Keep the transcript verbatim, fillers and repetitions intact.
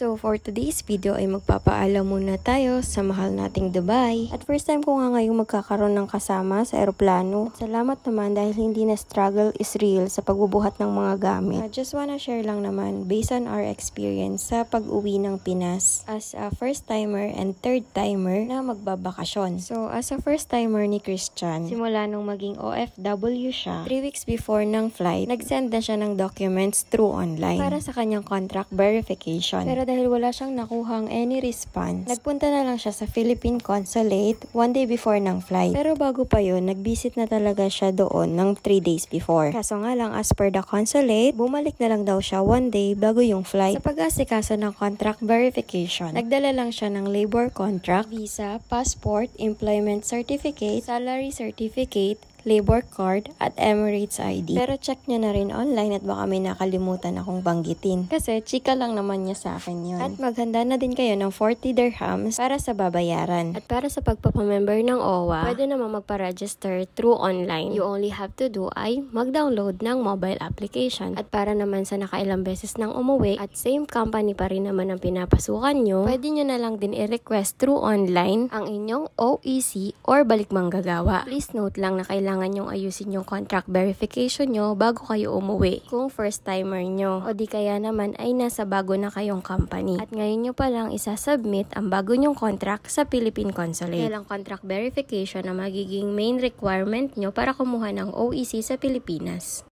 So for today's video ay magpapaalam muna tayo sa mahal nating Dubai. At first time ko nga ngayong magkakaroon ng kasama sa eroplano. At salamat naman dahil hindi na struggle is real sa pagbubuhat ng mga gamit. I just wanna share lang naman based on our experience sa pag-uwi ng Pinas as a first timer and third timer na magbabakasyon. So as a first timer ni Christian, simula nung maging O F W siya, three weeks before ng flight, nag-send na siya ng documents through online para sa kanyang contract verification. Pero dahil wala siyang nakuhang any response, nagpunta na lang siya sa Philippine Consulate one day before ng flight. Pero bago pa yun, nag-visit na talaga siya doon ng three days before. Kaso nga lang, as per the consulate, bumalik na lang daw siya one day bago yung flight. Sa pag-asikaso ng contract verification, nagdala lang siya ng labor contract, visa, passport, employment certificate, salary certificate, labor card, at Emirates I D. Pero check niya na rin online at baka may nakalimutan akong banggitin. Kasi chika lang naman niya sa akin yun. At maghanda na din kayo ng forty dirhams para sa babayaran. At para sa pagpapamember ng O W A, pwede naman magpa-register through online. You only have to do ay mag-download ng mobile application. At para naman sa nakailang beses nang umuwi at same company pa rin naman ang pinapasukan nyo, pwede nyo na lang din i-request through online ang inyong O E C or balik manggagawa. Please note lang na kailangan kailangan nyong ayusin yung contract verification nyo bago kayo umuwi kung first timer nyo o di kaya naman ay nasa bago na kayong company at ngayon nyo pa lang isasubmit ang bago nyong contract sa Philippine Consulate. Kaya lang contract verification na magiging main requirement nyo para kumuha ng O E C sa Pilipinas.